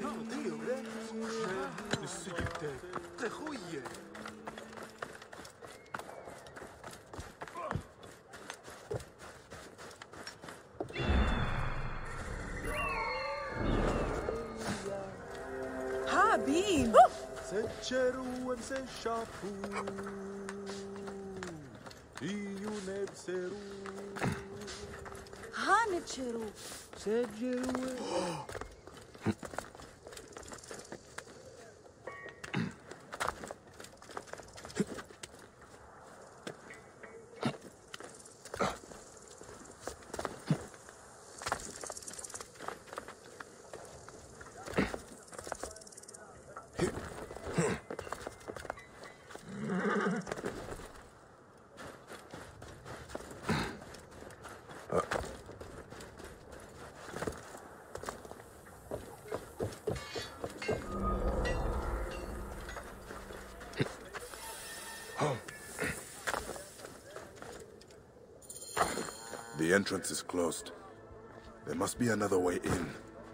Habib! Secheru em se shapu. Iu nebseru. Hanicheru! Secheru. The entrance is closed. There must be another way in.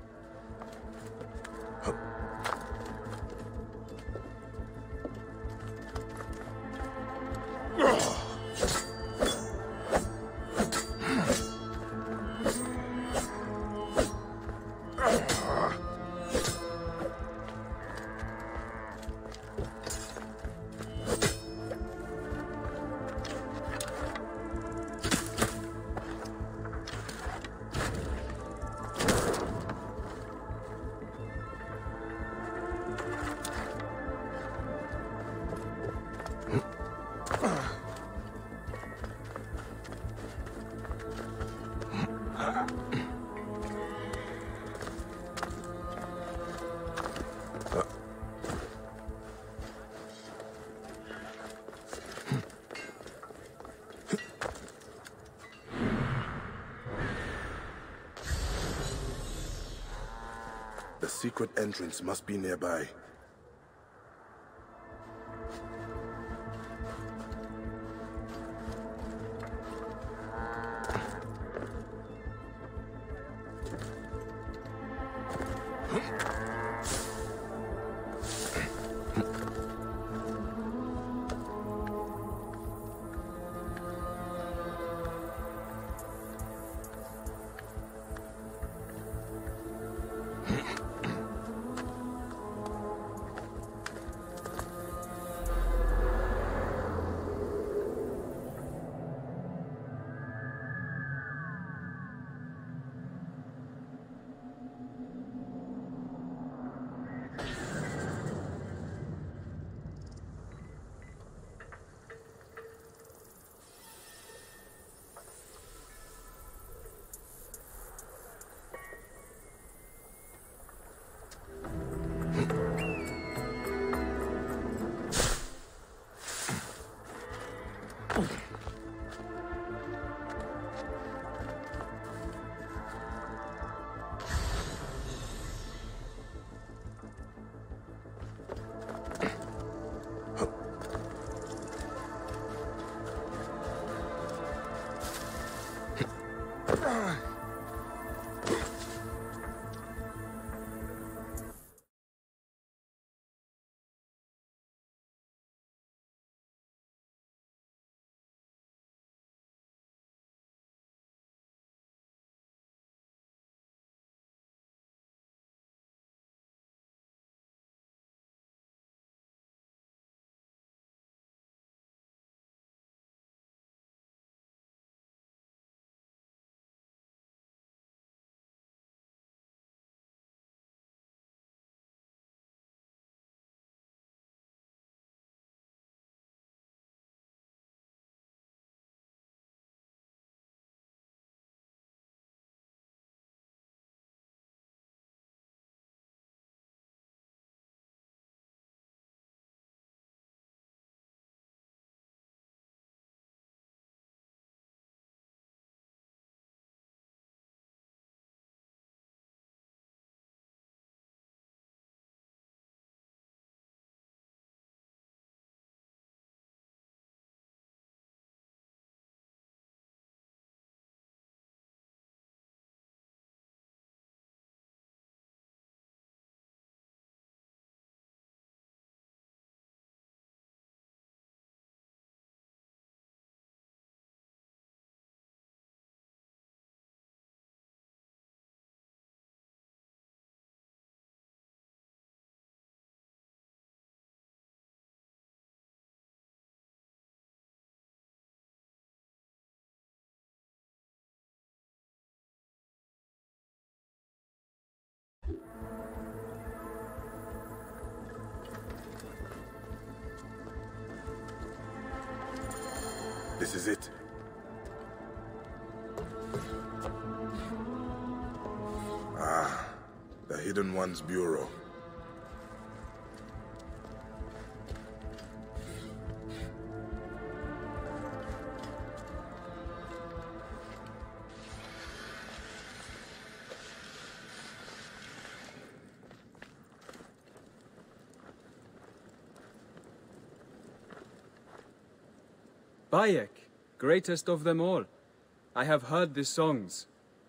The secret entrance must be nearby. This is it. Ah, the Hidden One's Bureau. Bayek, greatest of them all. I have heard the songs.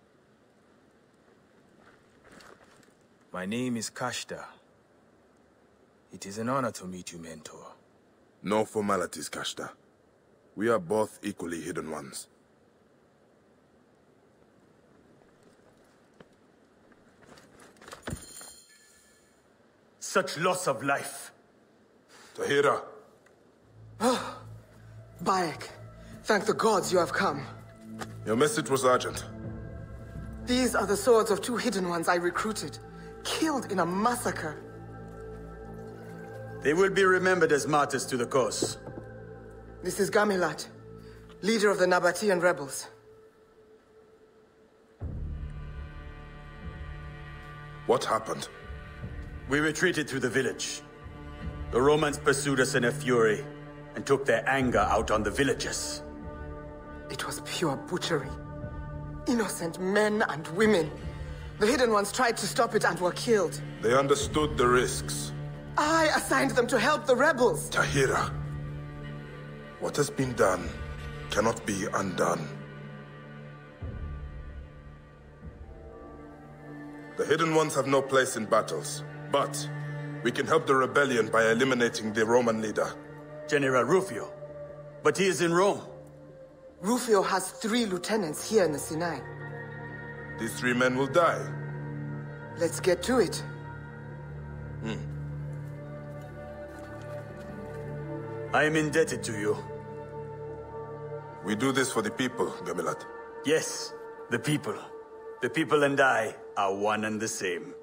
My name is Kashta. It is an honor to meet you, Mentor. No formalities, Kashta. We are both equally Hidden Ones. Such loss of life. Tahira! Bayek, thank the gods you have come. Your message was urgent. These are the swords of 2 Hidden Ones I recruited, killed in a massacre. They will be remembered as martyrs to the cause. This is Gamilat, leader of the Nabatean rebels. What happened? We retreated through the village. The Romans pursued us in a fury and took their anger out on the villagers. It was pure butchery. Innocent men and women. The Hidden Ones tried to stop it and were killed. They understood the risks. I assigned them to help the rebels. Tahira, what has been done cannot be undone. The Hidden Ones have no place in battles, but we can help the rebellion by eliminating the Roman leader. General Rufio. But he is in Rome. Rufio has 3 lieutenants here in the Sinai. These 3 men will die. Let's get to it. I am indebted to you. We do this for the people, Gamilat. Yes, the people. The people and I are one and the same.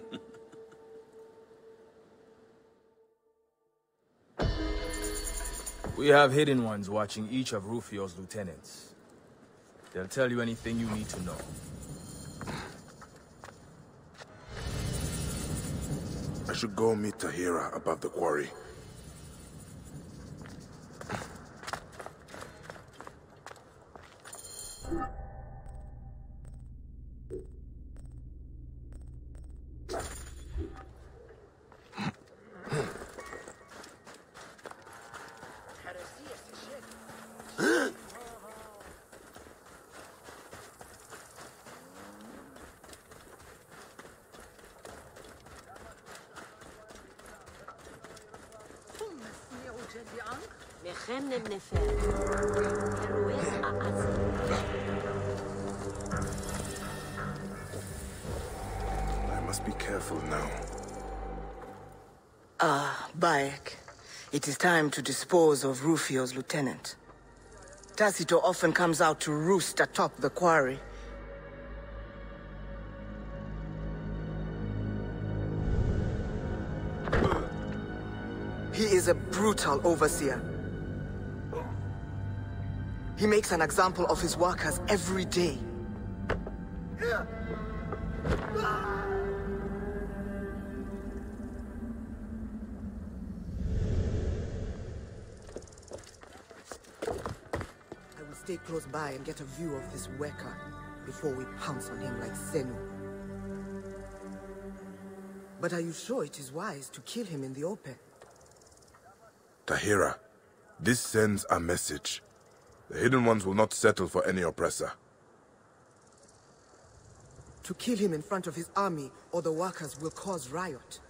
We have Hidden Ones watching each of Rufio's lieutenants. They'll tell you anything you need to know. I should go meet Tahira above the quarry. I must be careful now. Bayek, it is time to dispose of Rufio's lieutenant. Tacito often comes out to roost atop the quarry. He is a brutal overseer. He makes an example of his workers every day. I will stay close by and get a view of this Weka before we pounce on him like Senu. But are you sure it is wise to kill him in the open? Tahira, this sends a message. The Hidden Ones will not settle for any oppressor. To kill him in front of his army, or the workers will cause riot.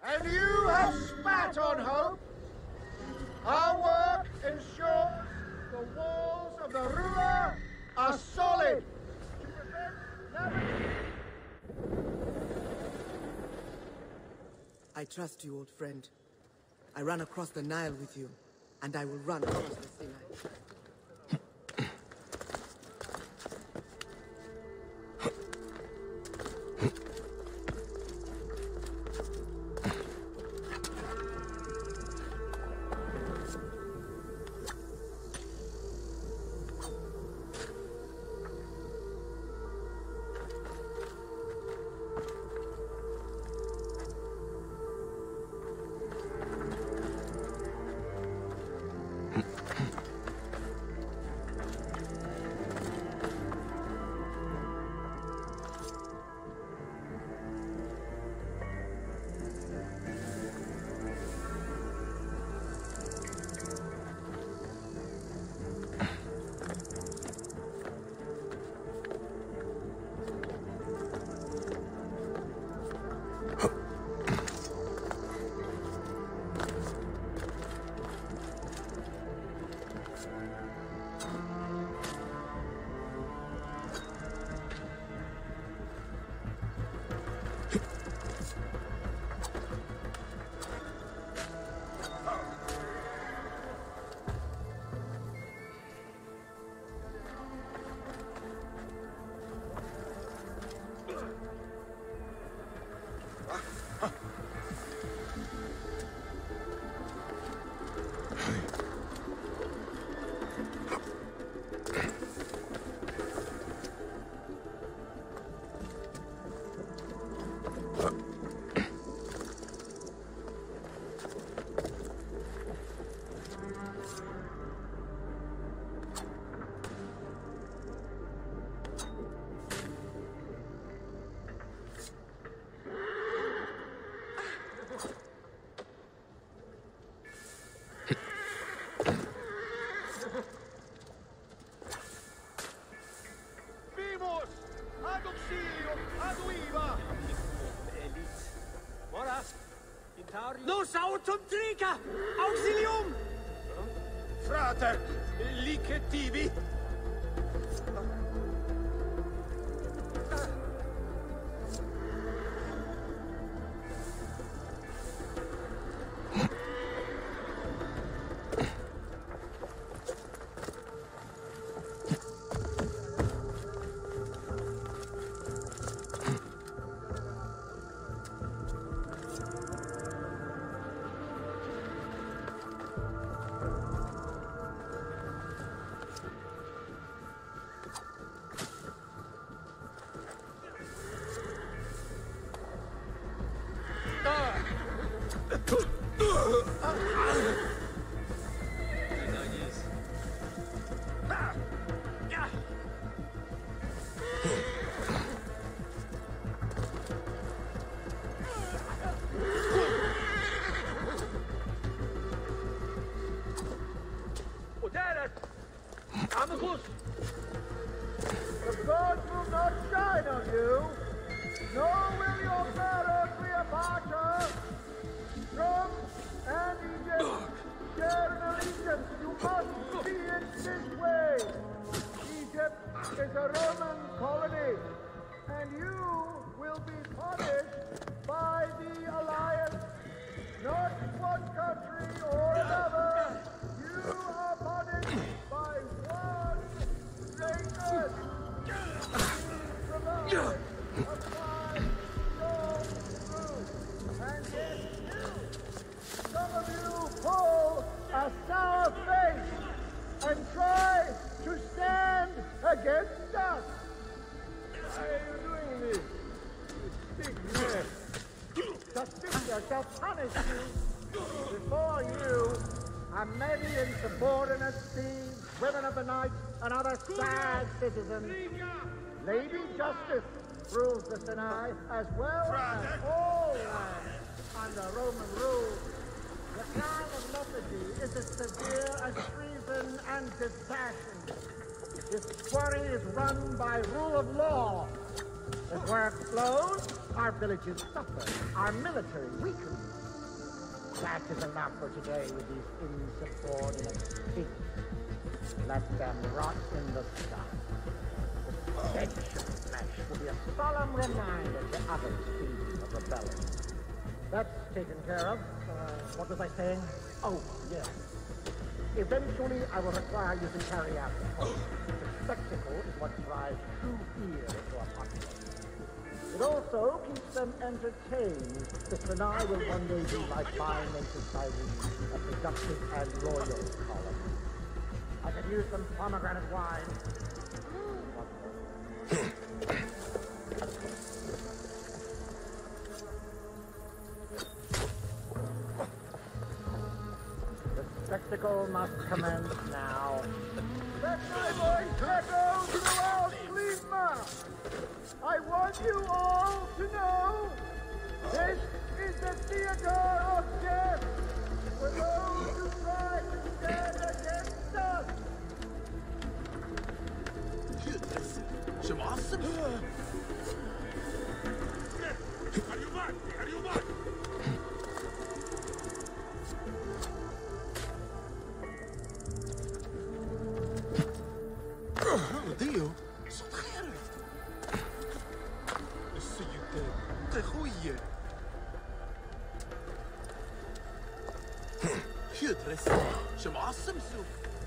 And you have spat on hope. Our work ensures the walls of the Rua are solid. I trust you, old friend. I ran across the Nile with you, and I will run across the Sinai. Nos autum trica! Auxilium! Frater, lice tibi? The gods will not shine on you, nor will your bearer Cleopatra. Rome and Egypt share an allegiance. You must see it this way. Egypt is a Roman colony, and you will be punished by the alliance. Not one country or another. You are punished by one nation. Provide a fine, strong root. And yet some of you pull a sour face and try to stand against us. Why are you doing this? You big man. Justicia shall punish you. Before you are many insubordinate thieves, women of the night, and other sad citizens. Lady Justice rules the Sinai as well as all lands under Roman rule. The crime of lethargy is as severe as treason and dispassion. This quarry is run by rule of law. As where it flows, Our villages suffer. Our military weakens. That is enough for today with these insubordinate pigs. Let them rot in the sun. The stench of flesh will be a solemn reminder to others feeding the rebellion. That's taken care of. What was I saying? Oh, yes. Eventually, I will require you to carry out the hope. The spectacle is what drives true fear into a populace. It also keeps them entertained. The Senai will one day be like my native society, a productive and loyal colony. I could use some pomegranate wine. The spectacle must commence now. Let my voice echo throughout Lima! I want you all to know this is the theater of death for those who try to stand against us! Dio, son خير. السيد تخوي. يدرس شمع السمسم.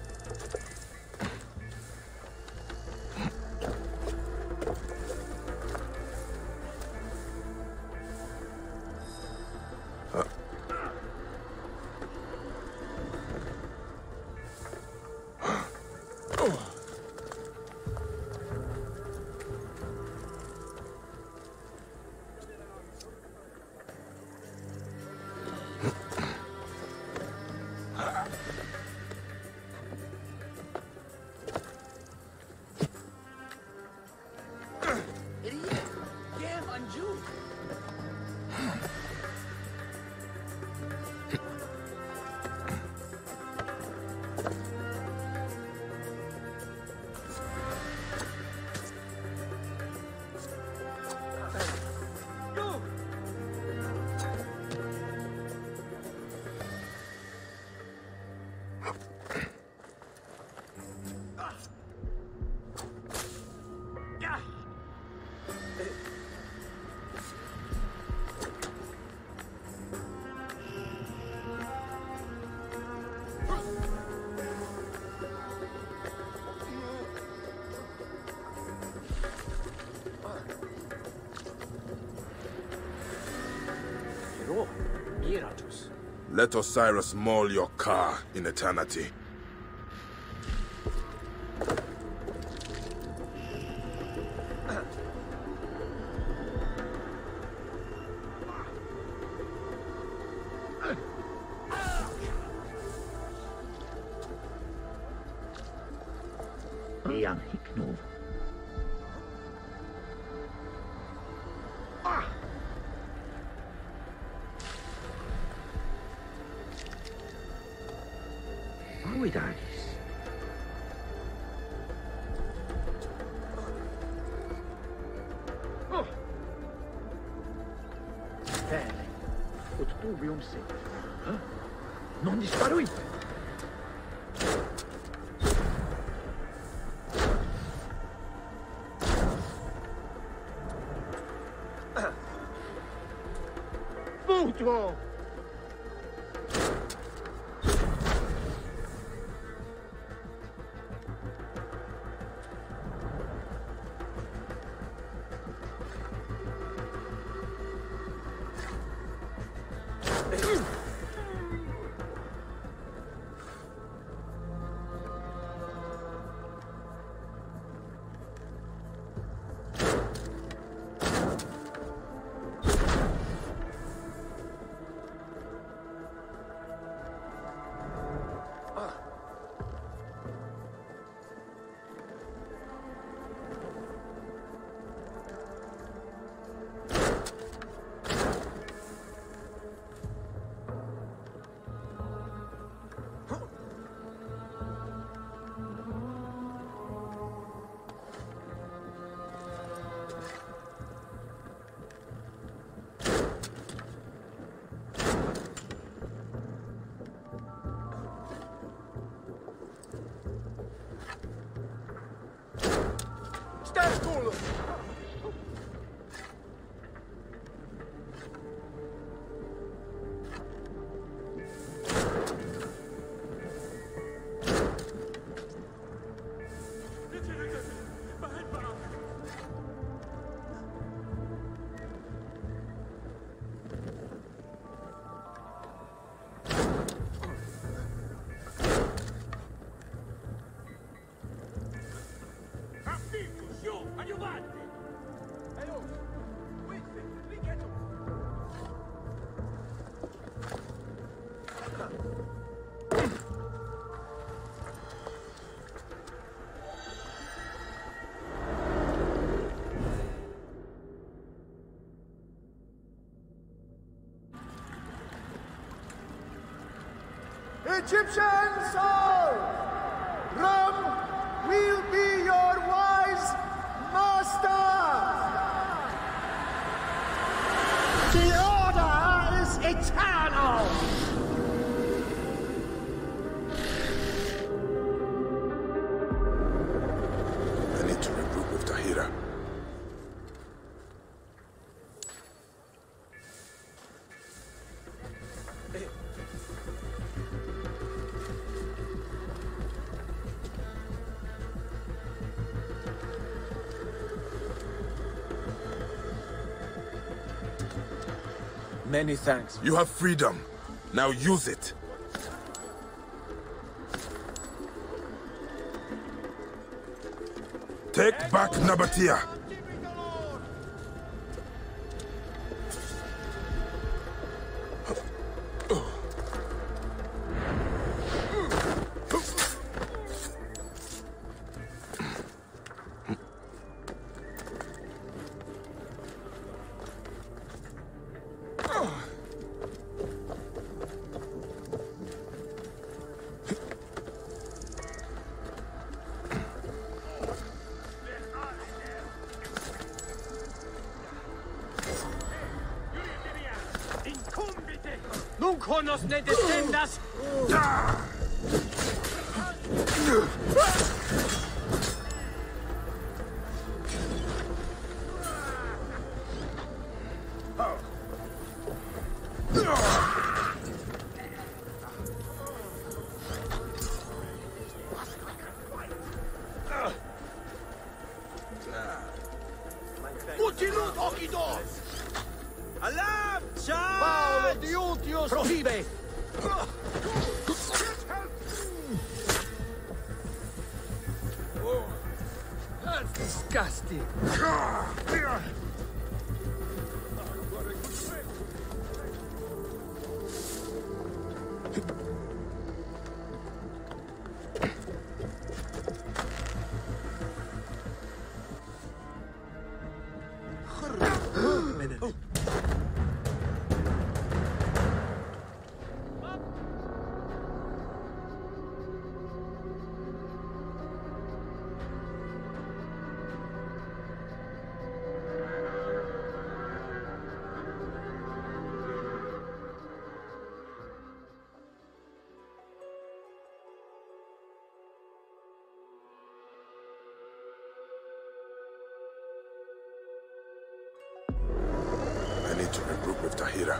Let Osiris maul your car in eternity. Non disparuite! Mutuo! Hercule! Egyptians all, Rome will be your wise master. The order is eternal. I need to regroup with Tahira. Many thanks. You have freedom. Now use it. Take back Nabatea. Nunca nos ne descendas! Utilut ochidos! Alarm! Paolo Diutius Prohibe! That's disgusting. I need to regroup with Tahira.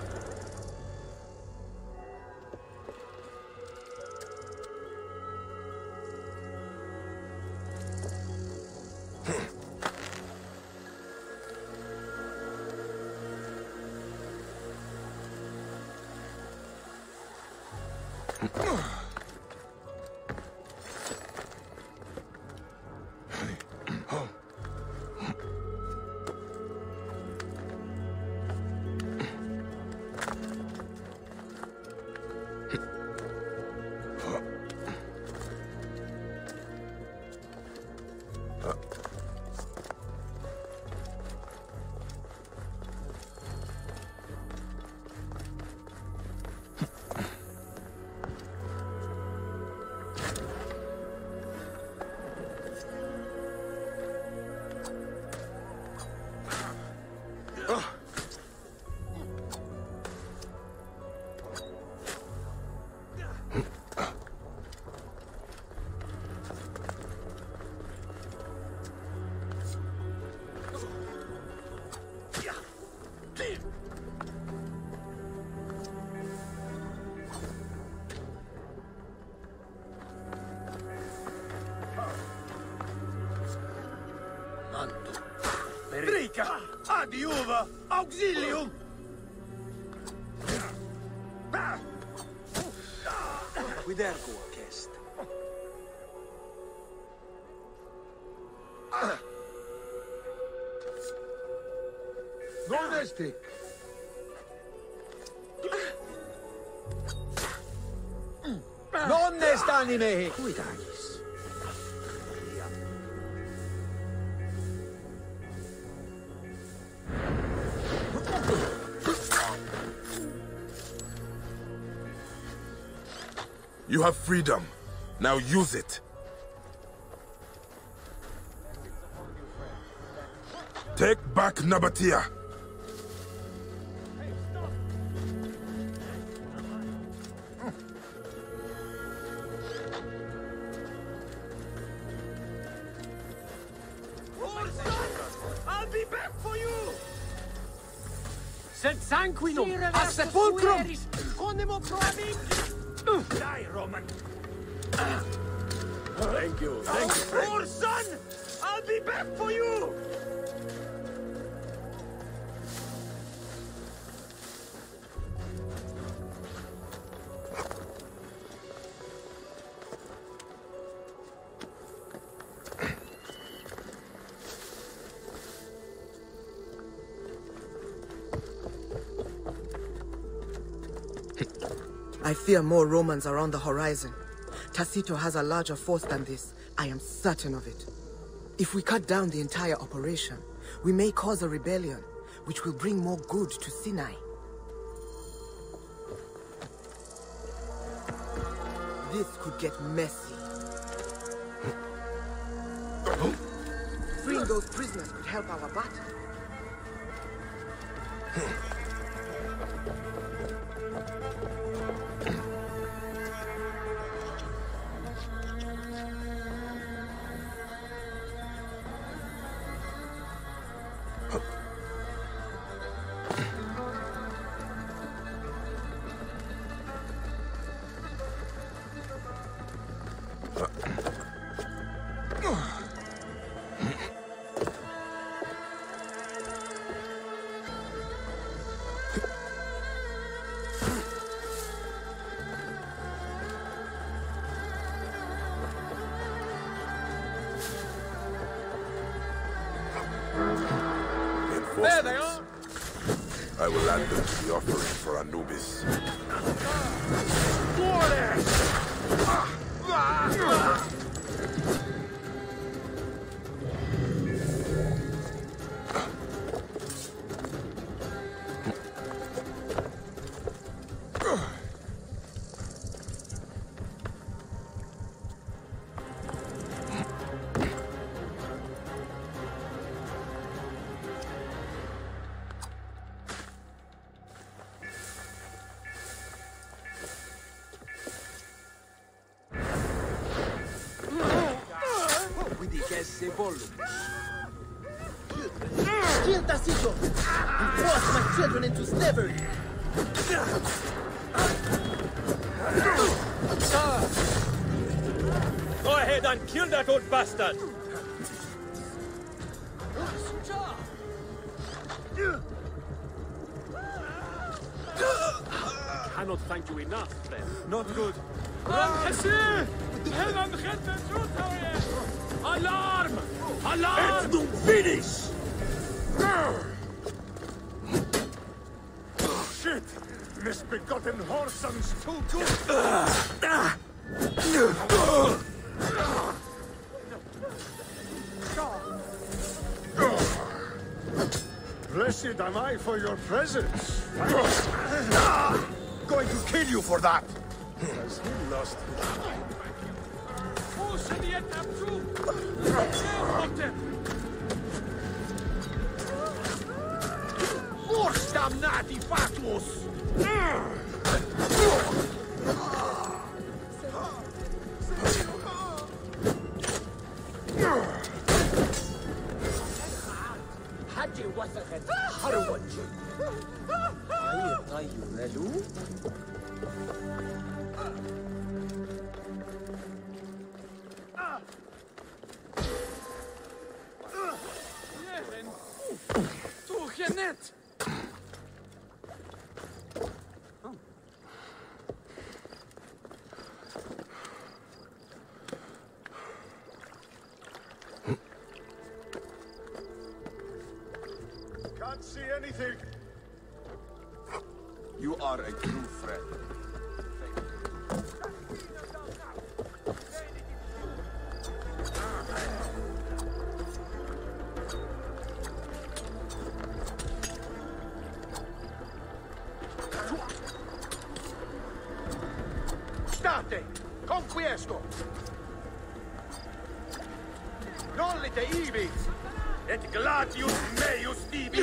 Frica! Adiuva! Auxilium! Quidergo chest. Non esti. Non est anime. Cuidagis. You have freedom. Now use it. Take back Nabatea. I'll be back for you! Sed sanguinum a sepulcrum! Conemo proavit! Die, Roman! Thank you, Poor son! I'll be back for you! I fear more Romans are on the horizon. Tacito has a larger force than this. I am certain of it. If we cut down the entire operation, we may cause a rebellion, which will bring more good to Sinai. This could get messy. Freeing those prisoners could help our battle. There they are! I will add them to the offering for Anubis. Kill Tacito! You forced my children into slavery! Go ahead and kill that old bastard! Cannot thank you enough, friend. Not good. Alarm! Alarm! It's finish! Shit! Misbegotten whoresomes too good! Blessed am I for your presence. Going to kill you for that! Has he lost Mors damnati fatuus! Hadi wasakhat harwaj. Ay nalu. Tuchenet! Can't see anything. You are a true friend. State! Conquiesto! Nollite ibi! Et gladius meius tibi!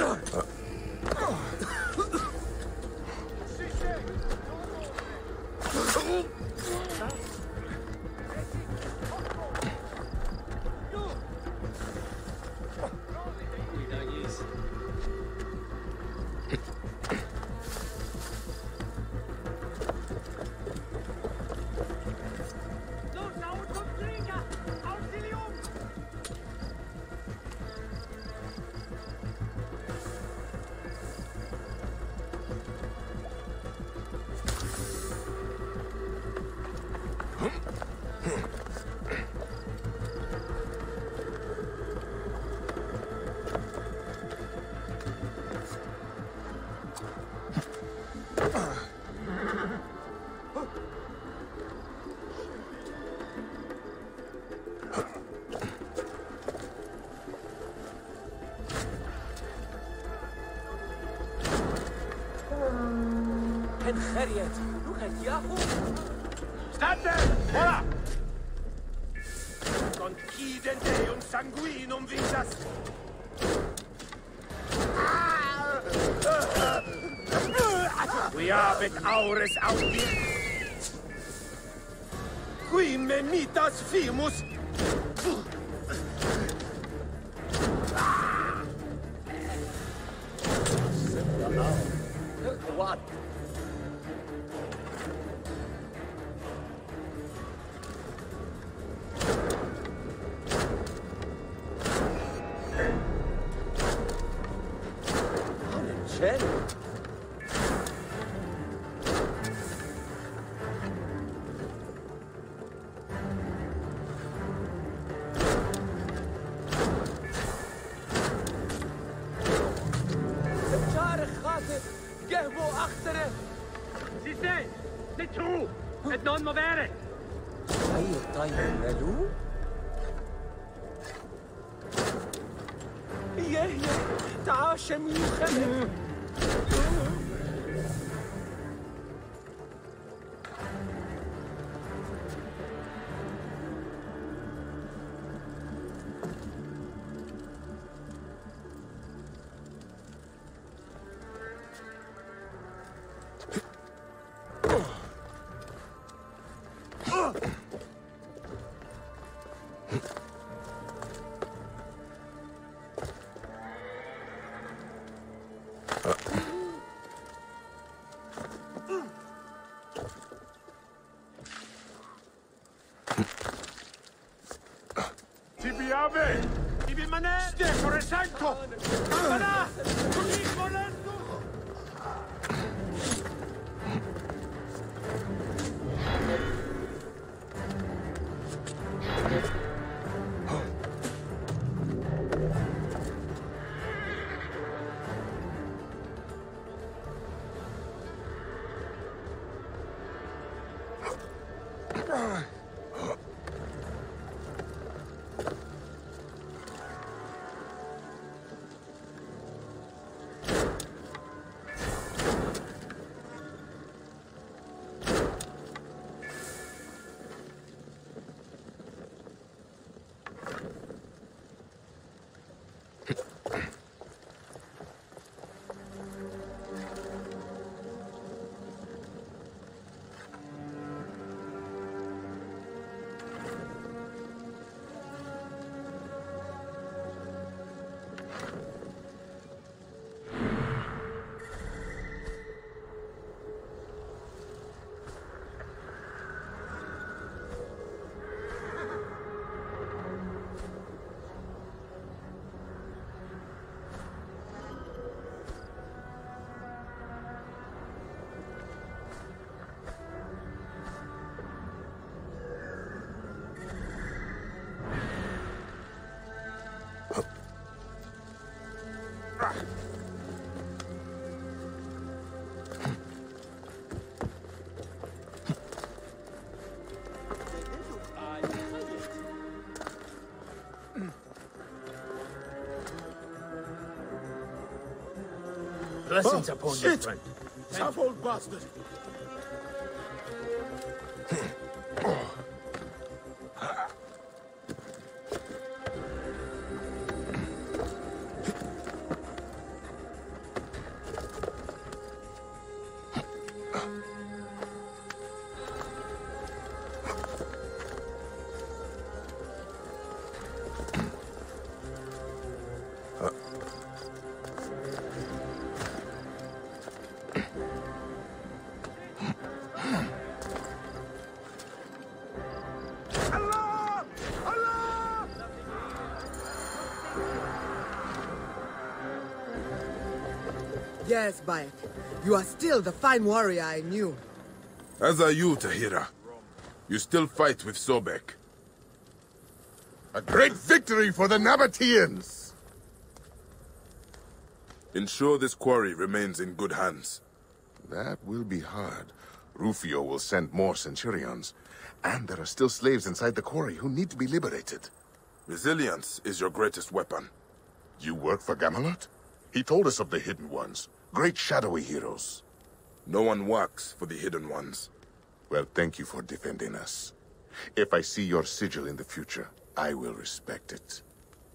Hencheriet! Luchet Yahoo! State! Ora! Concidem Deum sanguinum visas! We habet aures audi! Qui memitas fimus! What? Siste! C'est true! Et non movere! طيب مالو؟ يه تعاشم يخلف Tibiave! Tibi mané! Stefore santo! Mana! Così volendo! Blessings upon you, friend. Tough old bastard. Yes, Bayek. You are still the fine warrior I knew. As are you, Tahira. You still fight with Sobek. A great victory for the Nabateans! Ensure this quarry remains in good hands. That will be hard. Rufio will send more Centurions. And there are still slaves inside the quarry who need to be liberated. Resilience is your greatest weapon. You work for Gamelot? He told us of the Hidden Ones. Great shadowy heroes. No one works for the Hidden Ones. Well, thank you for defending us. If I see your sigil in the future, I will respect it.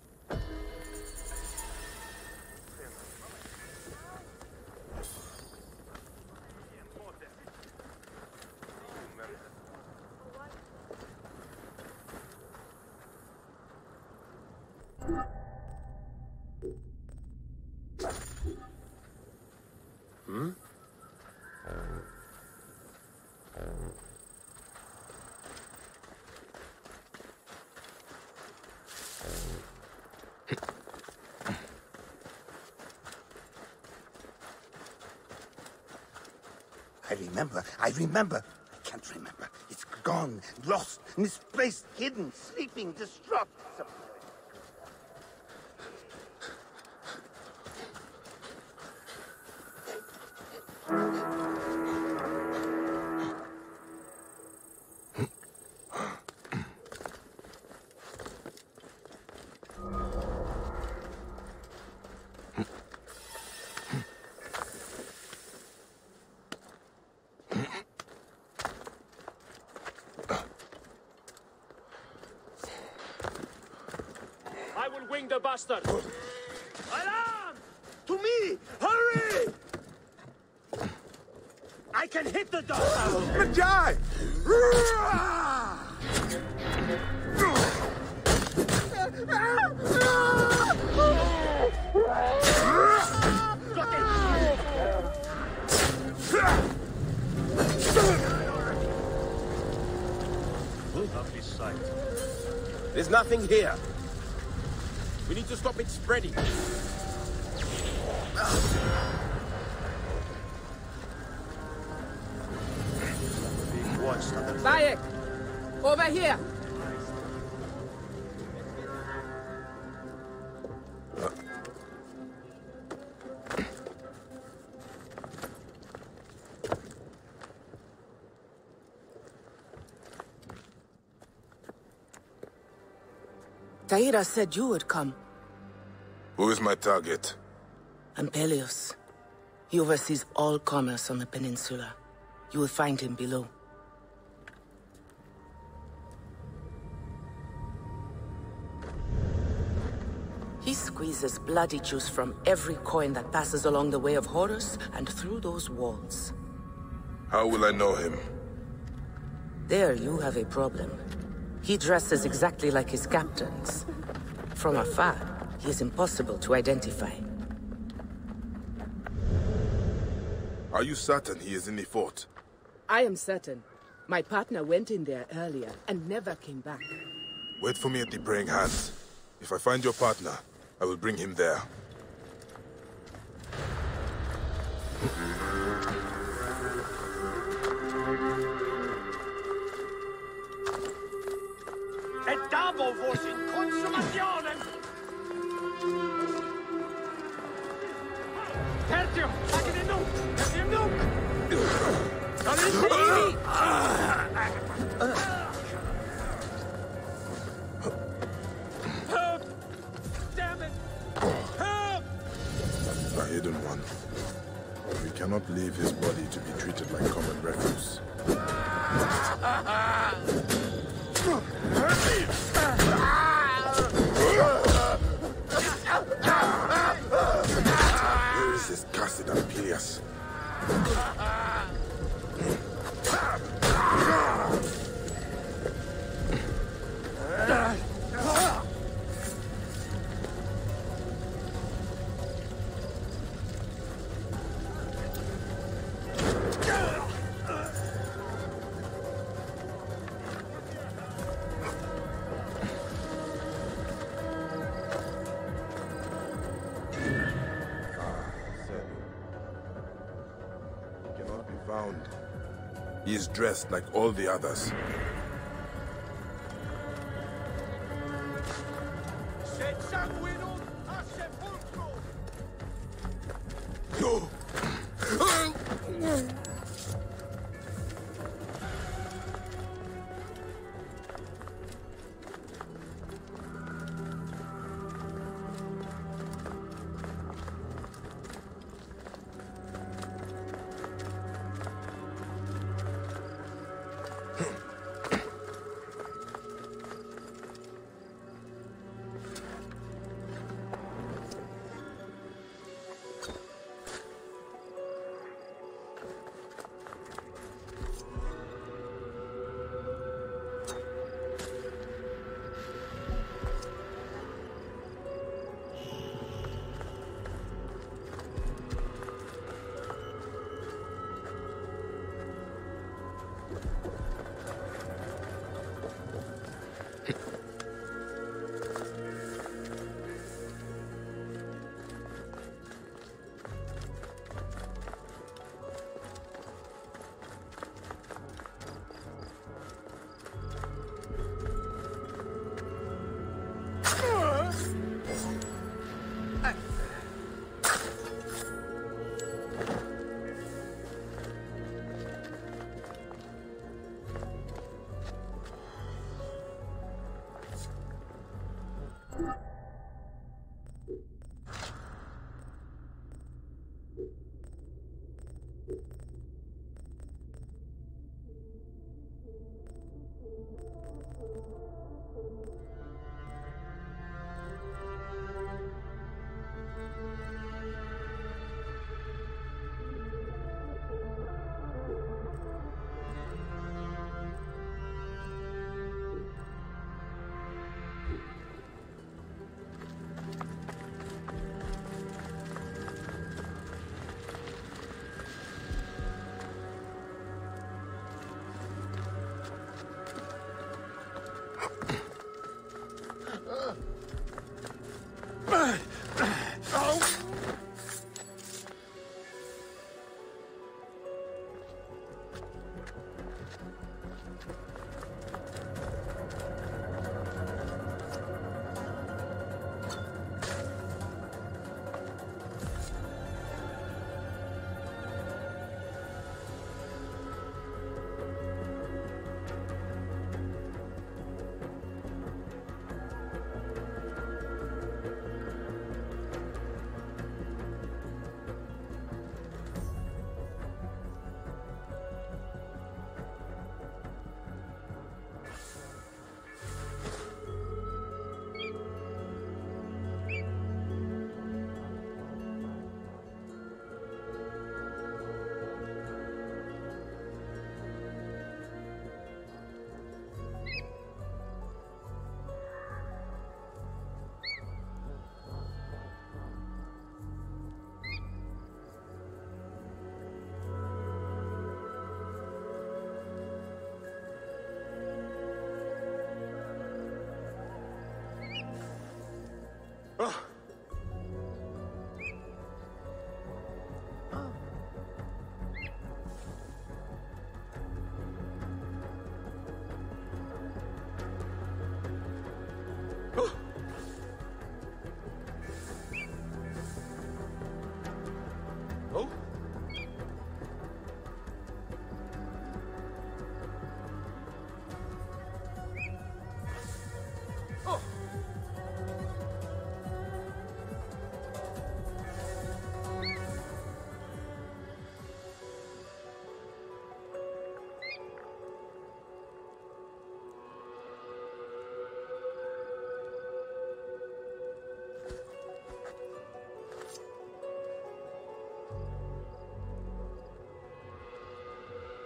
I remember. I can't remember. It's gone, lost, misplaced, hidden, sleeping, distraught. I will wing the bastard. Alarm! To me! Hurry! I can hit the dog! Majai! Lovely sight. There's nothing here. We need to stop it spreading. Bayek! Over here! Tahira said you would come. Who is my target? Ampelios. He oversees all commerce on the peninsula. You will find him below. He squeezes bloody juice from every coin that passes along the way of Horus and through those walls. How will I know him? There you have a problem. He dresses exactly like his captains. From afar, he is impossible to identify. Are you certain he is in the fort? I am certain. My partner went in there earlier and never came back. Wait for me at the Praying Hands. If I find your partner, I will bring him there. Et davo vos in consumationem! Tertium! Tagen in nuke! Tertium nuke! A Hidden One. We cannot leave his body to be treated like common refuse. Where is this cursed Ampelius? He is dressed like all the others. No!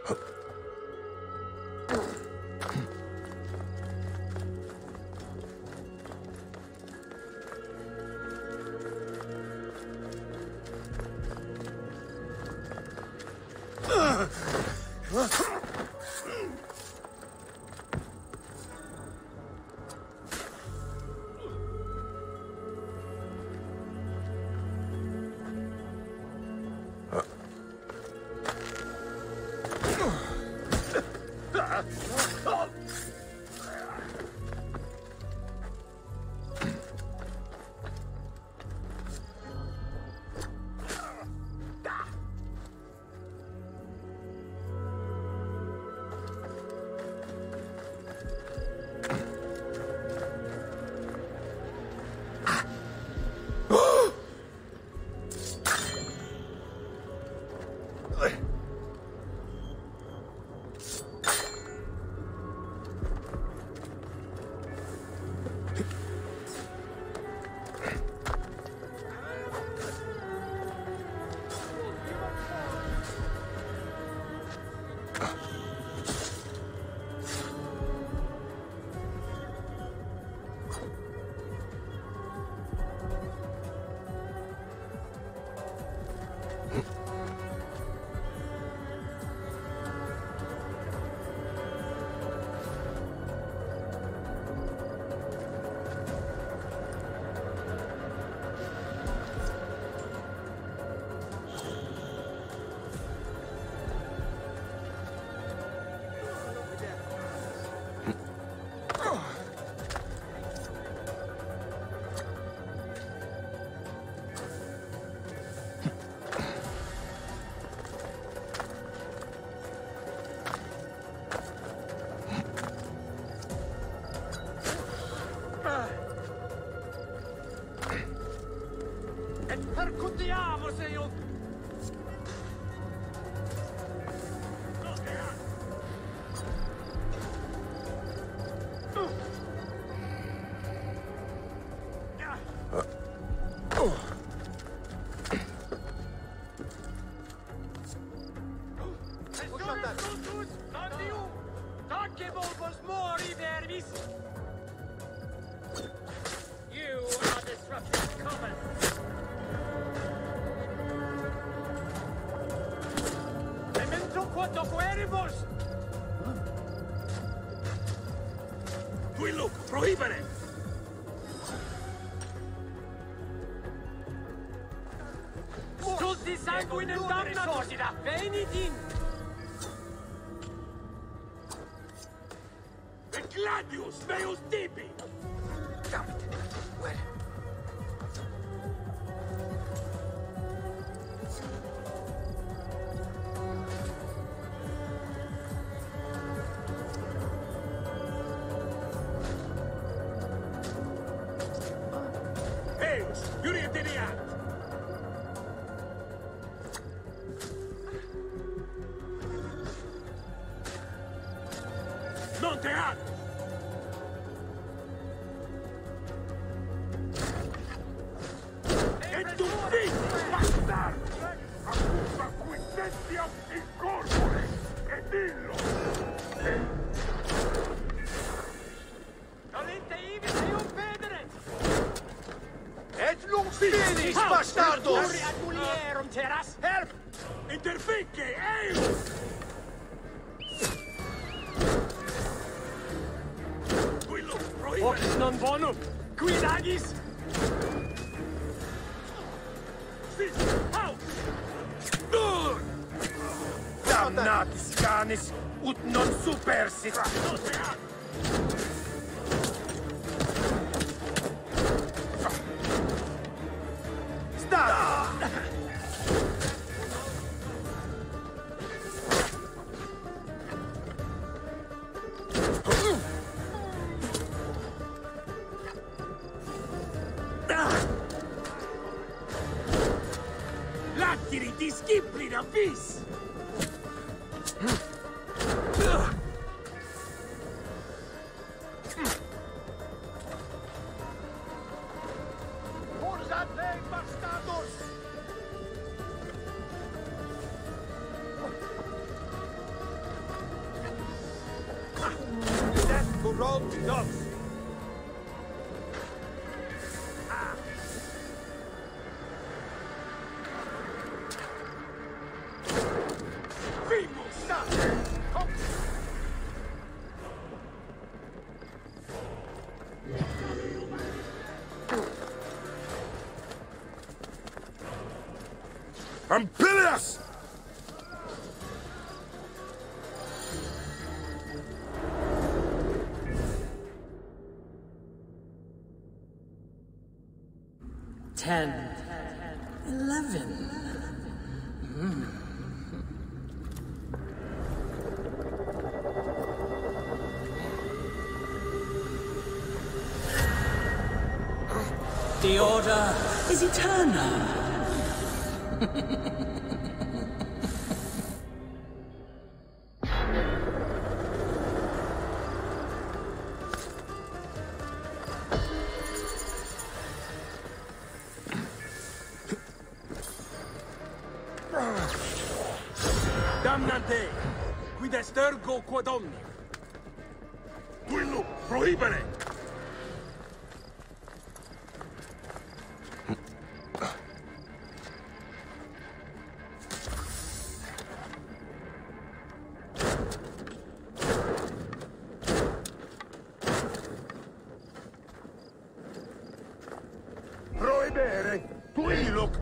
Percutiamo, Senhor! You are disrupting common. Quanto queribus! Tuiluc, prohibere! Tutti sanguine damnata! Venit in! E gladius meus tibi! Damn it! Where? Non te ha! E tu figlio, bastardo! Accusa qui bestia il corpore! E dillo! Dolente ivi sei un pedere! Et non finis, bastardos! Ad mulierum teras! Help! Intervinque, Eus! Vox non bonum! Quid agis? Sis! Au! Damnatis canis, ut non supersit! Sta! Lattiri di schiplina vis! Forza te, bastardos! you rolled dogs. Ampilius! Ten. 11. The Order is eternal. Damnante! Quid estergo quod omni! Tullu prohibere! Prohibere! Tuiluk!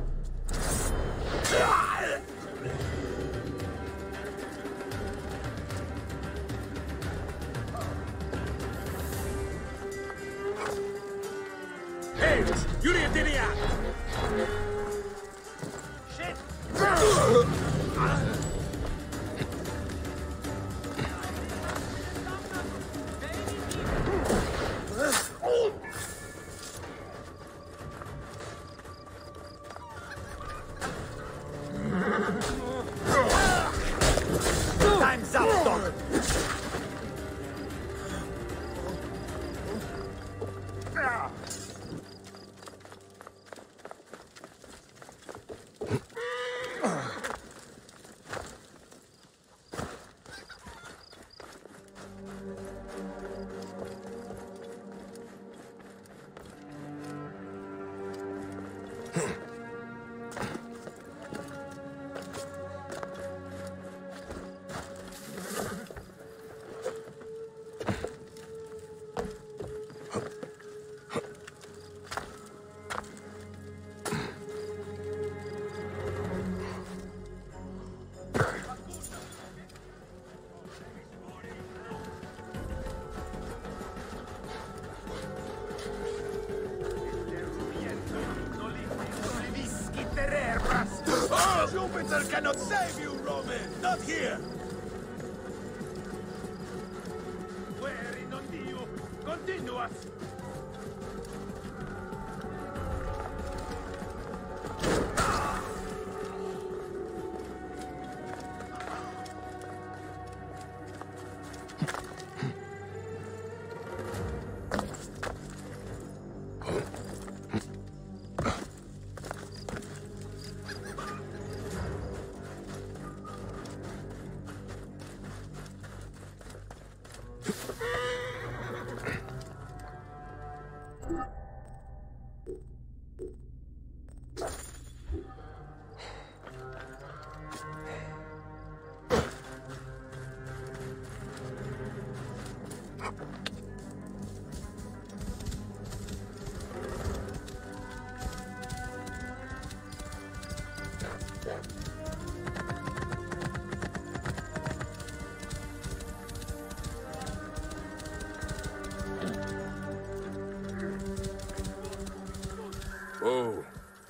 Hails! Uriatinia! Shit! Time's up, dog! Oh, Jupiter cannot save you, Roman! Not here! Where in non Dio? Continuas! Oh.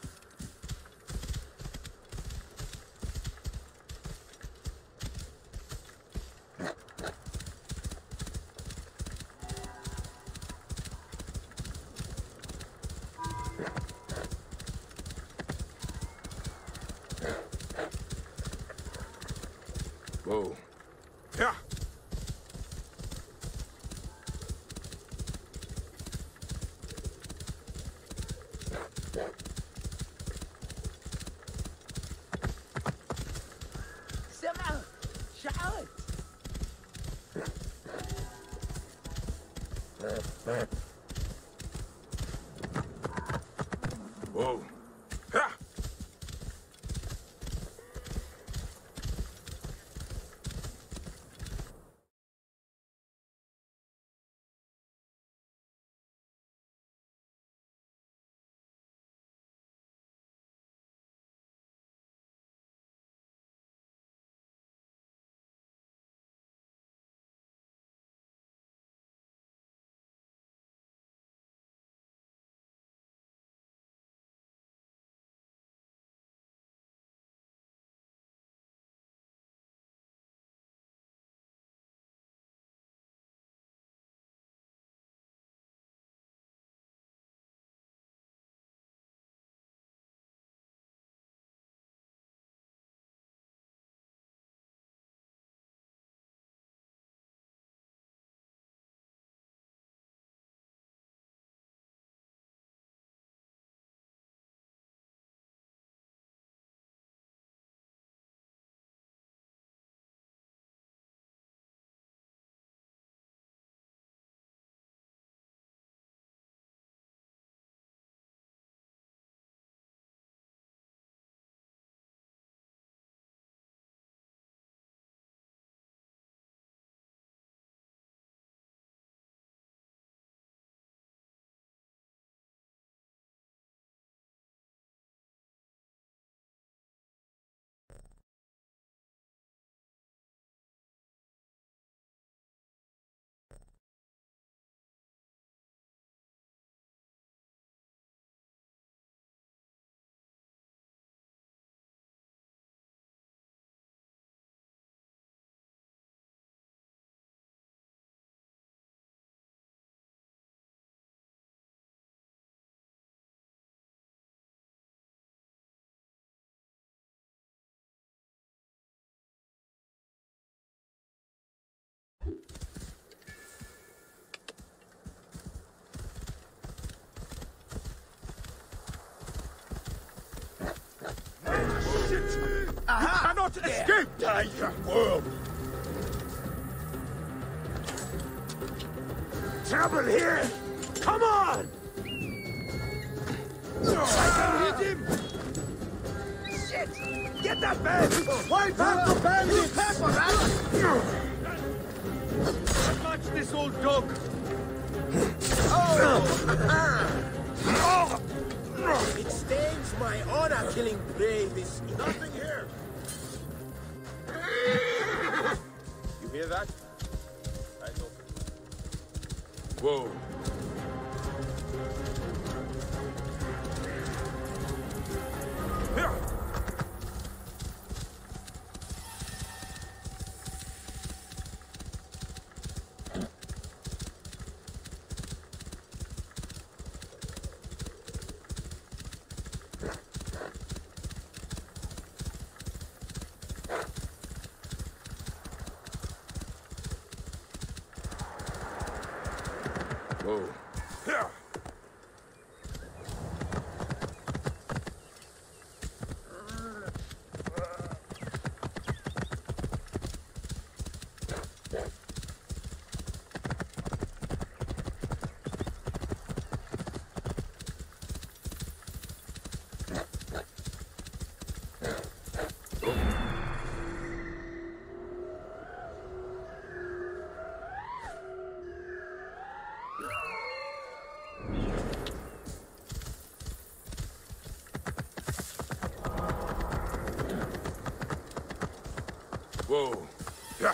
Whoa. Yeah. سمع شعرت Whoa. Ha! You cannot escape! Die, world! Trouble here! Come on! I can hit him! Shit! Get that man! Wipe out the bandits! Watch this old dog! It stains my honor killing brave is nothing here! You hear that? Eyes open. Whoa. Whoa. Whoa. Yeah.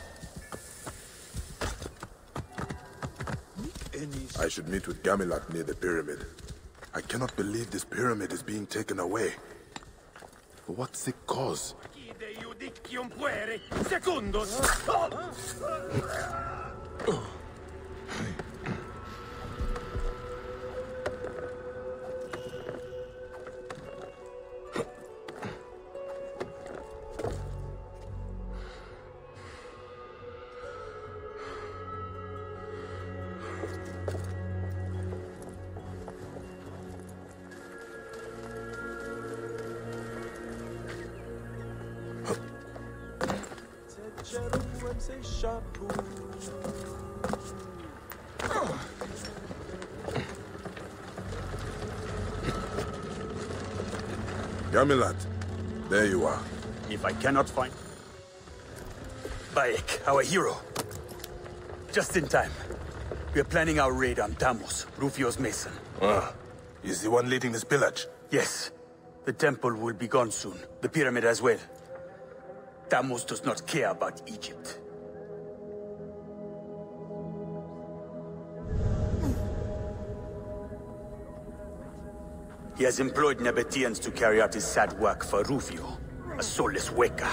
I should meet with Gamilak near the pyramid. I cannot believe this pyramid is being taken away. For what sick cause? Gamilat, there you are. If I cannot find... Bayek, our hero. Just in time. We are planning our raid on Tamos, Rufio's mason. He's the one leading this pillage? Yes. The temple will be gone soon. The pyramid as well. Tamos does not care about Egypt. He has employed Nabateans to carry out his sad work for Rufio, a soulless Weka.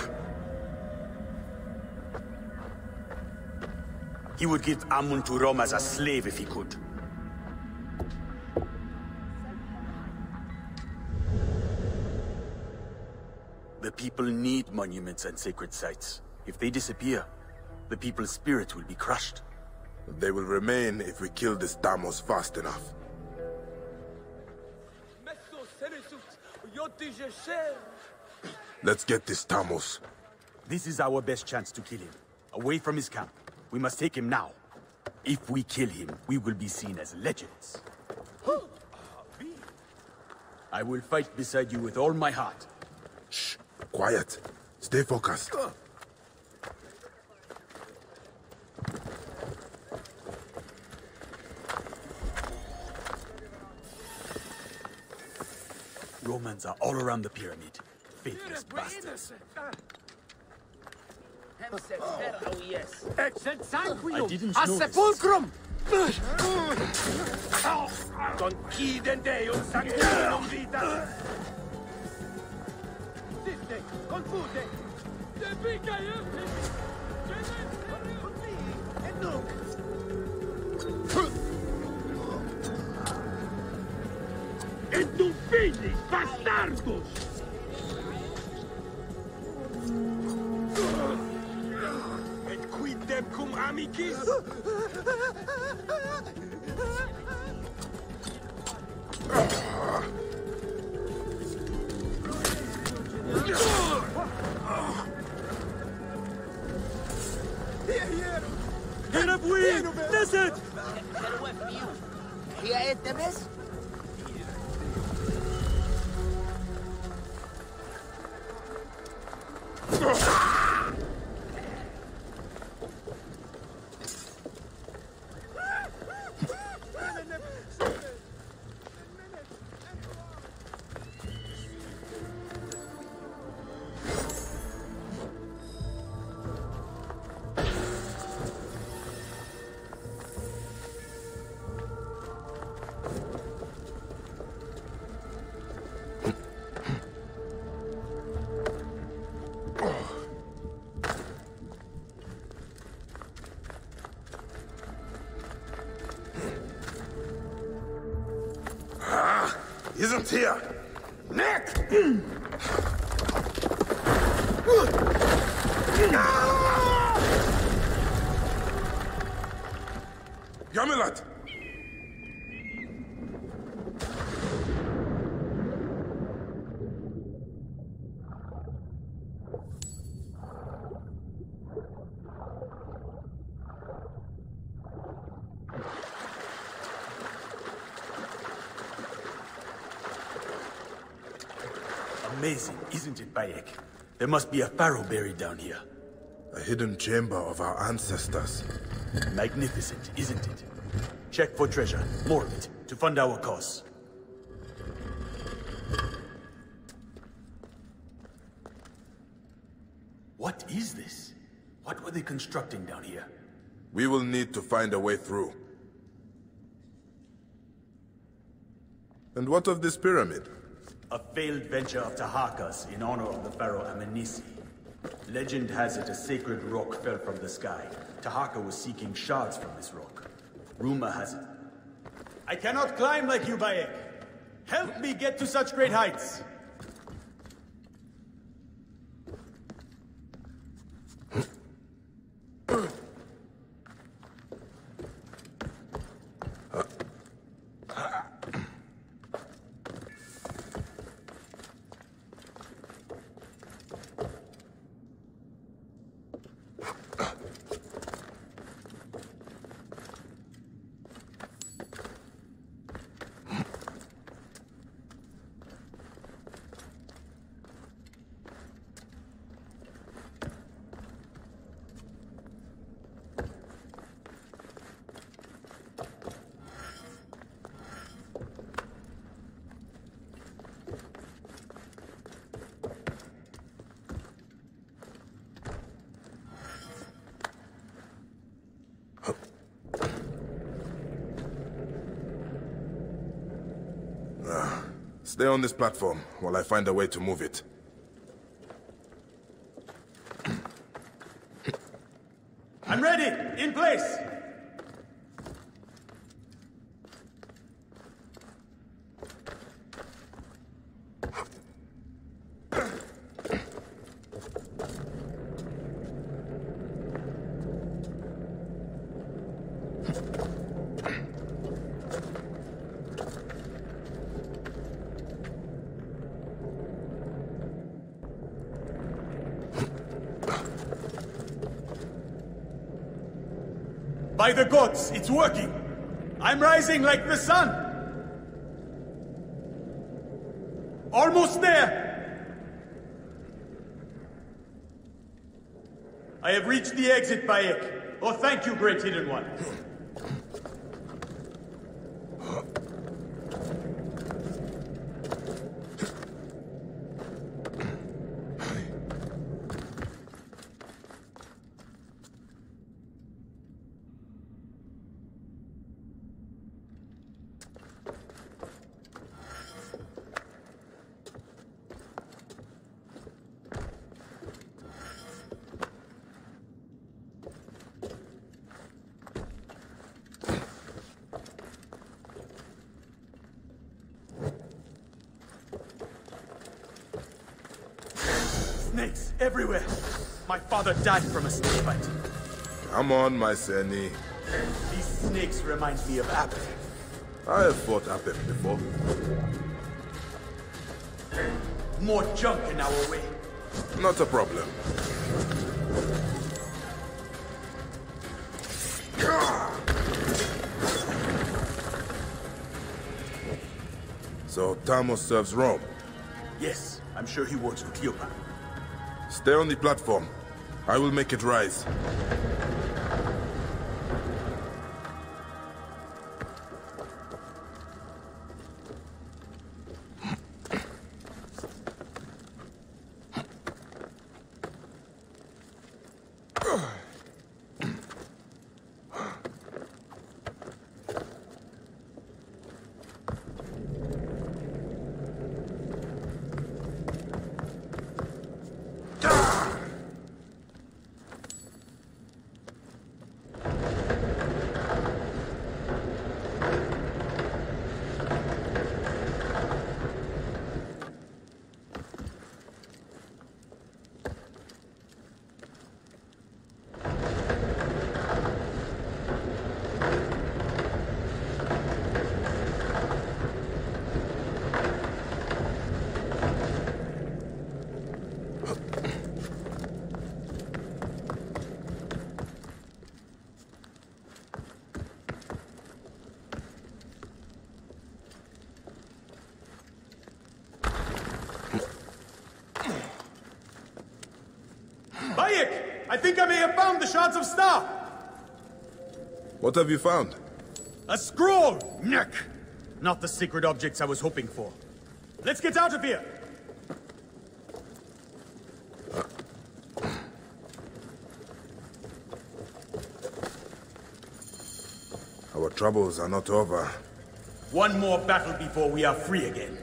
He would give Amun to Rome as a slave if he could. The people need monuments and sacred sites. If they disappear, the people's spirit will be crushed. They will remain if we kill this Tamos fast enough. Let's get this Tamos. This is our best chance to kill him. Away from his camp. We must take him now. If we kill him, we will be seen as legends. I will fight beside you with all my heart. Shh. Quiet. Stay focused. Romans are all around the pyramid. Faithless bastards. I didn't know sepulcrum! Concide Deum sanctorum vita! Siste, confute! Et tu finis, bastardos! Et quidem cum amicis? Here of we! Desert! Hier est de mes? Isn't here. Nick! Gamilat! Amazing, isn't it, Bayek? There must be a pharaoh buried down here. A hidden chamber of our ancestors. Magnificent, isn't it? Check for treasure, more of it, to fund our cause. What is this? What were they constructing down here? We will need to find a way through. And what of this pyramid? A failed venture of Taharka's in honor of the pharaoh Amenisi. Legend has it a sacred rock fell from the sky. Taharka was seeking shards from this rock. Rumor has it. I cannot climb like you, Bayek. Help me get to such great heights. Stay on this platform while I find a way to move it. I'm ready! In place! By the gods, it's working! I'm rising like the sun! Almost there! I have reached the exit, Bayek. Oh, thank you, Great Hidden One. Snakes everywhere! My father died from a snake bite. Come on, my Seni. These snakes remind me of Apep. I have fought Apep before. More junk in our way. Not a problem. So Tamos serves Rome? Yes, I'm sure he works for Cleopatra. Stay on the platform. I will make it rise. Bayek! I think I may have found the Shards of Star! What have you found? A scroll! Nyek! Not the sacred objects I was hoping for. Let's get out of here! Our troubles are not over. One more battle before we are free again.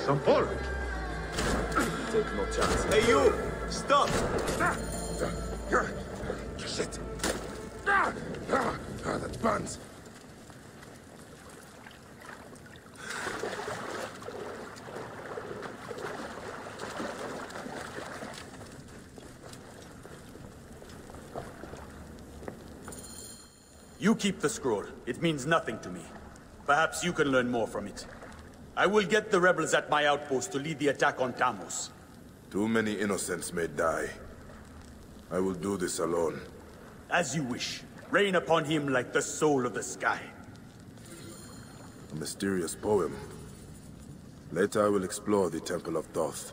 some pull. Take no chance. Hey, you! Stop! Shit. That burns. You keep the scroll. It means nothing to me. Perhaps you can learn more from it. I will get the rebels at my outpost to lead the attack on Tammuz. Too many innocents may die. I will do this alone. As you wish. Rain upon him like the soul of the sky. A mysterious poem. Later I will explore the Temple of Thoth.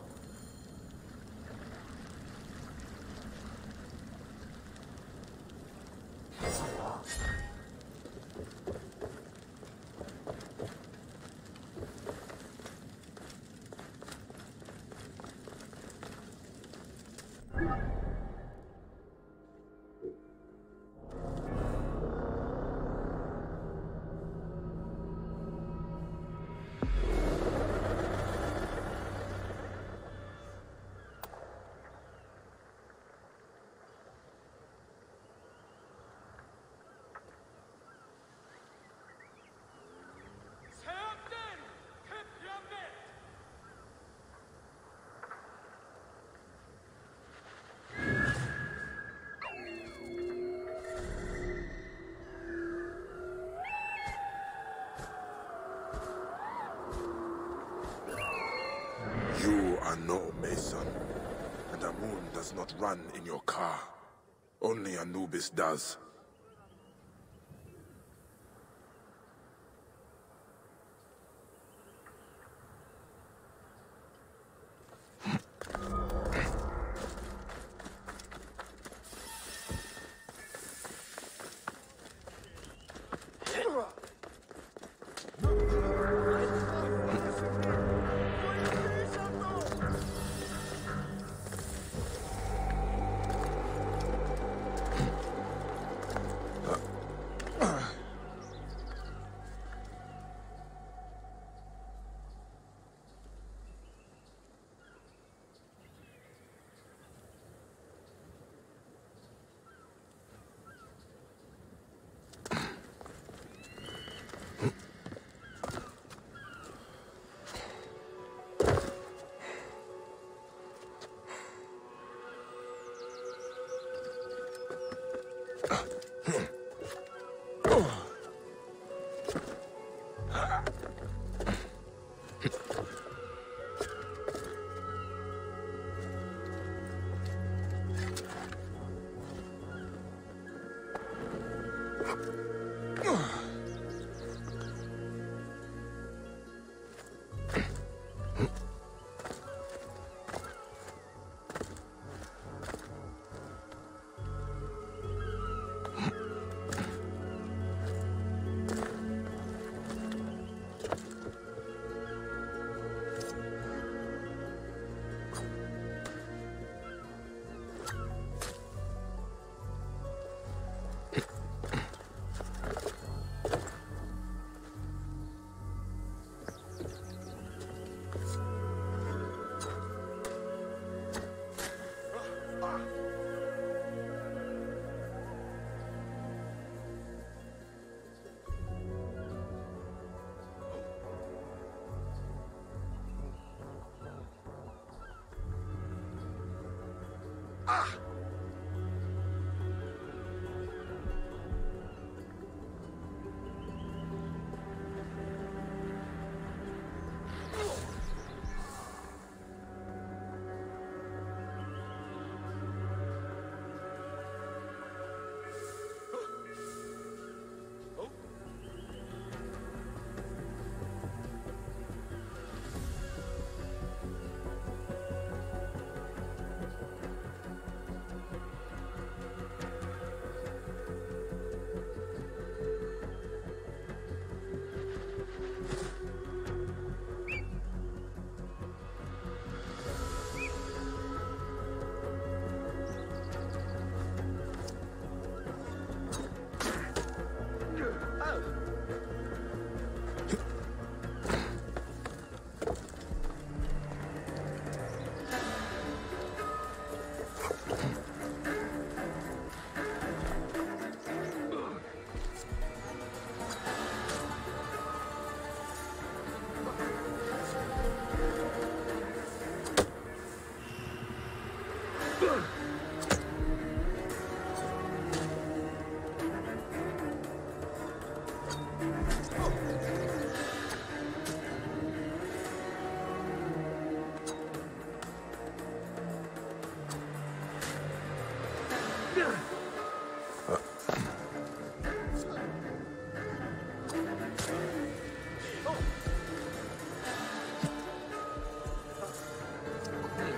You are no Mason, and Amun does not run in your car. Only Anubis does.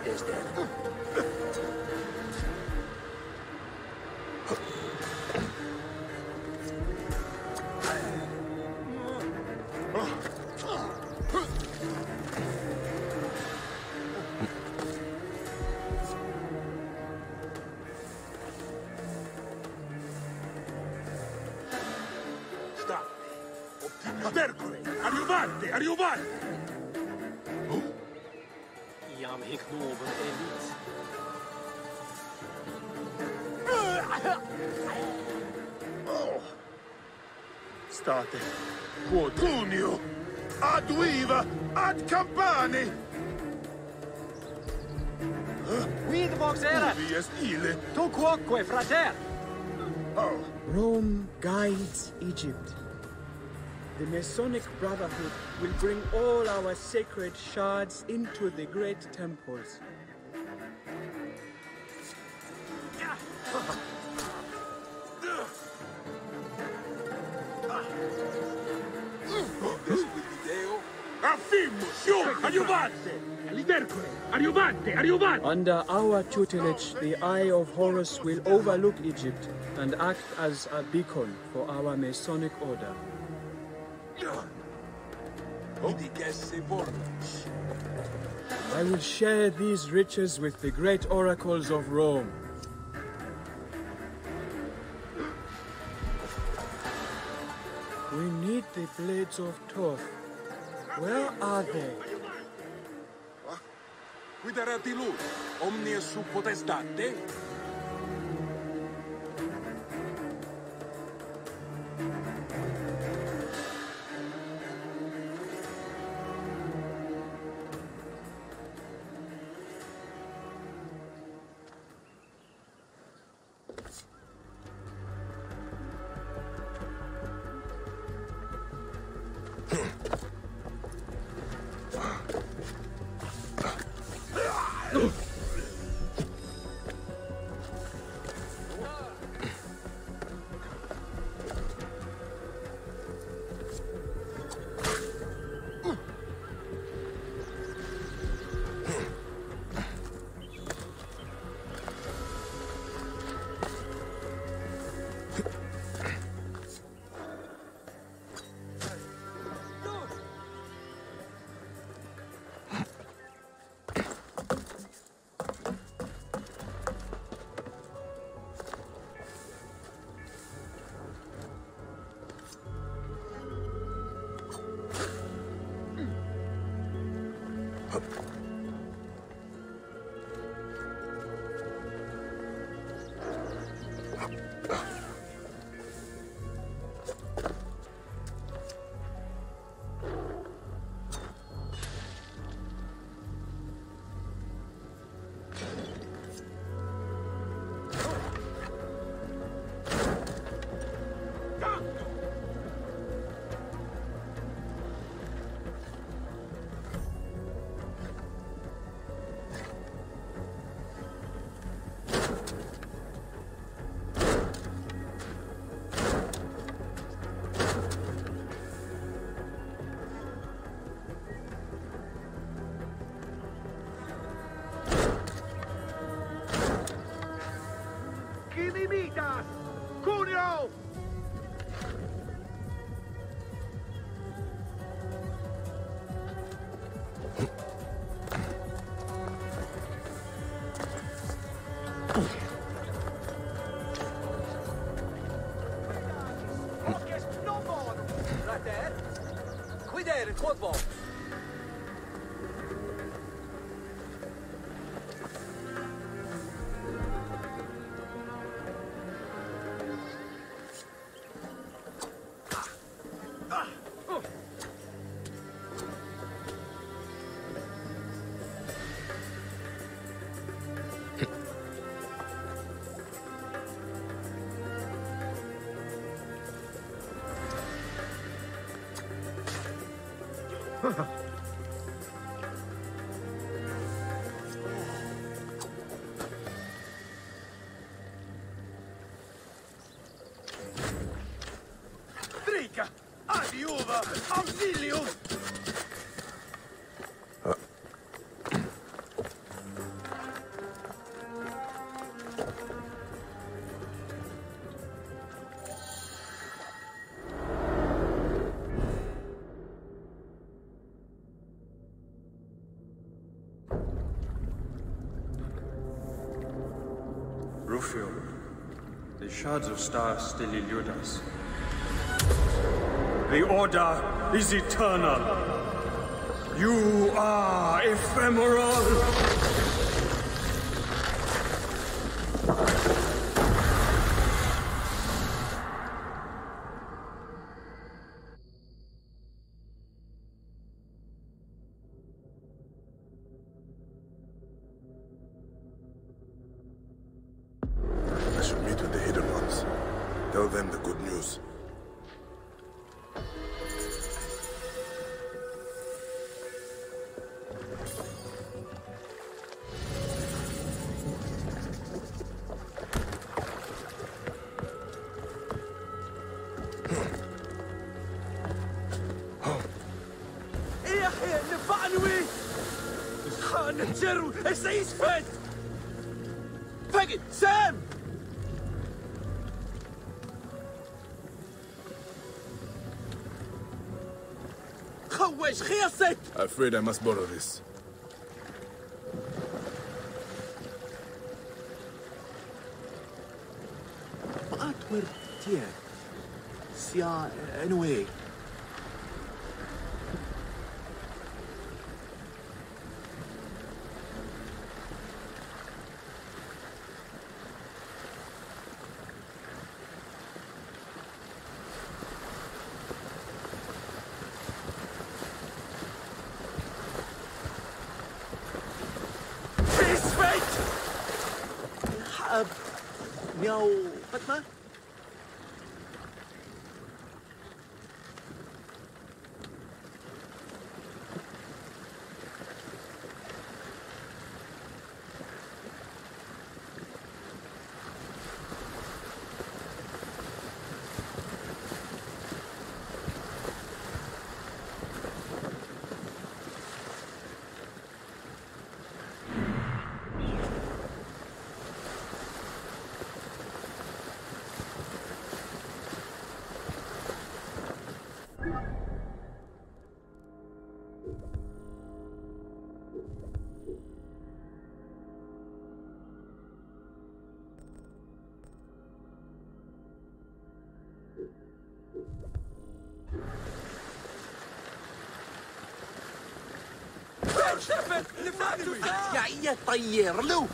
is dead. Stercole! Arrivate! Arrivate! Iam hic novum elit. Oh! State. Quod Cunio! Ad viva! Ad campani! Quid vox erat? Ubi est ille? Tu quoque, frater! Oh! Rome guides Egypt. The Masonic Brotherhood will bring all our sacred shards into the great temples. Affimus! Io! Arrivate! Lidercole! Arrivate! Arrivate! Under our tutelage, the Eye of Horus will overlook Egypt and act as a beacon for our Masonic order. I will share these riches with the great oracles of Rome. We need the blades of Thoth. Where are they? Quid erat illud? Omnia sub potestate? Midas! Cunio! Frater? Quid erit quod vox? Trica! Adiuva! Auxilium! Rufio, the shards of stars still elude us. The Order is eternal. You are ephemeral. I should meet with the Hidden Ones. Tell them the good news. Sam! Afraid I must borrow this. Anyway. Miao Fatma? يا طير له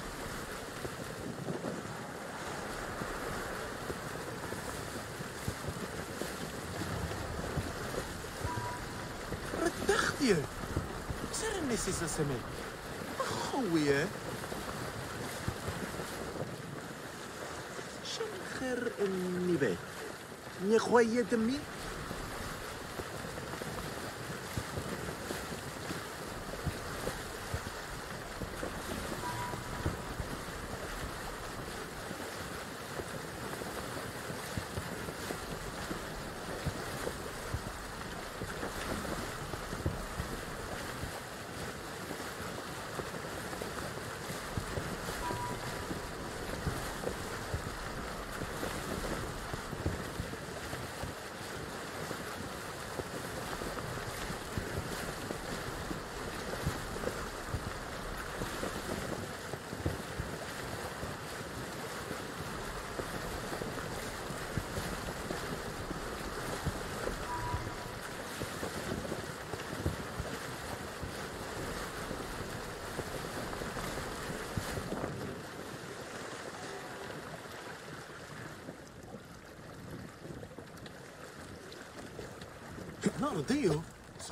ردختي سر الناس يسمي خويا شن خير النبات يا خويا دمي Not a deal.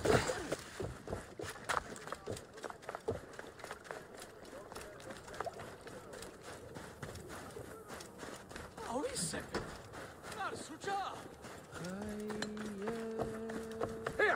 Oh, wait a second. Not a switch up. Here.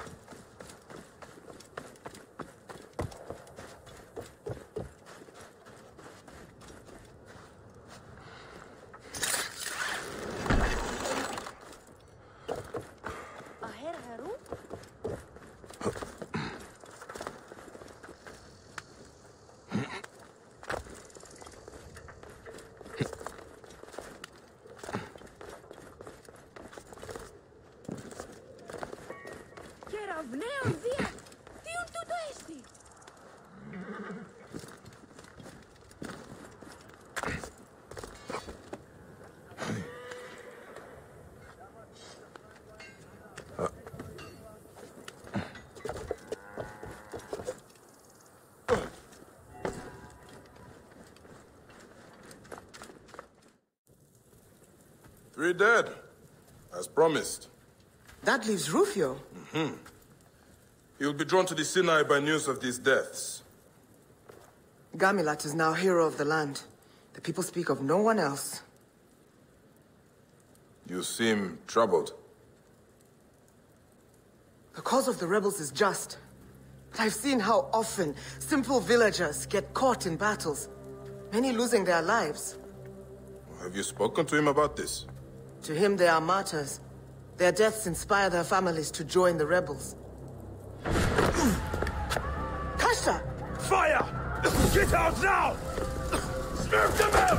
Three dead, as promised. That leaves Rufio. He will be drawn to the Sinai by news of these deaths. Gamilat is now hero of the land. The people speak of no one else. You seem troubled. The cause of the rebels is just. But I've seen how often simple villagers get caught in battles, many losing their lives. Have you spoken to him about this? To him, they are martyrs. Their deaths inspire their families to join the rebels. Kashta! Fire! Get out now! Smoke them out!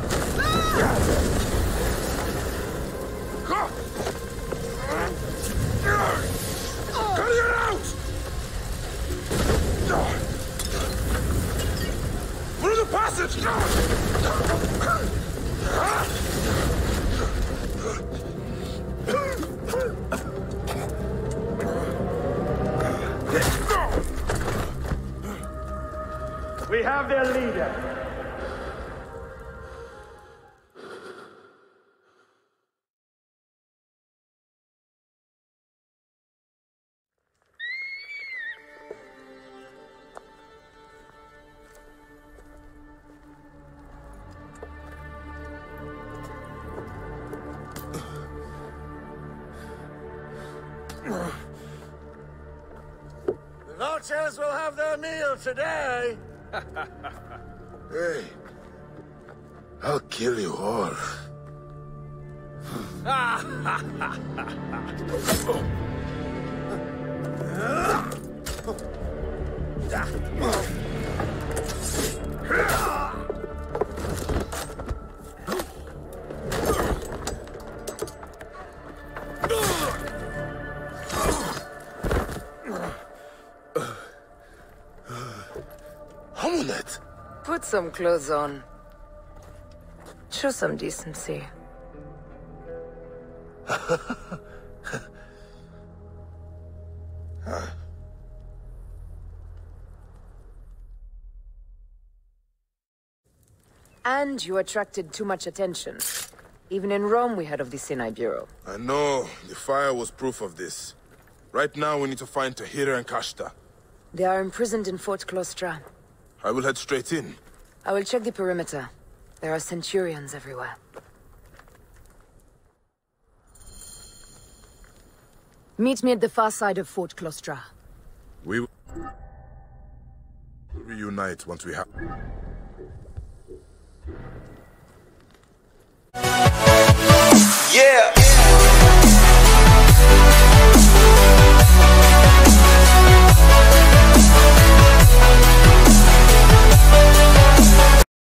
Cut it out! Through the passage! We have their leader. The vultures will have their meal today. Hey, I'll kill you all. Amulet! Put some clothes on. Show some decency. And you attracted too much attention. Even in Rome, we heard of the Sinai Bureau. I know. The fire was proof of this. Right now, we need to find Tahira and Kashta. They are imprisoned in Fort Klostra. I will head straight in. I will check the perimeter. There are Centurions everywhere. Meet me at the far side of Fort Klostra. We will reunite once we have...